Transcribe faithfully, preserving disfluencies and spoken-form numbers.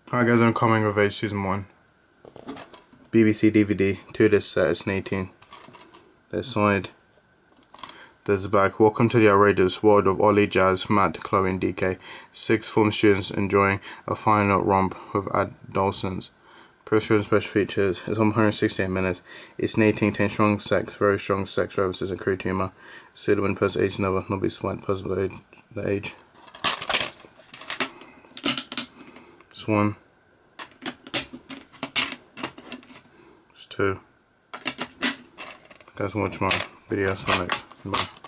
Hi guys, I'm Coming of Age Season one. B B C D V D, two disc set, it's an eighteen. There's side. There's the back. Welcome to the outrageous world of Ollie, Jazz, Matt, Chloe and D K. Six form students enjoying a final romp with adolescents. Pro-student special features. It's one hundred sixty-eight minutes. It's an eighteen, contains strong sex, very strong sex references and crude humour. Suitable when person age never, not be slight, possible age, the age. It's one. It's two. Guys, watch my videos for next. Bye.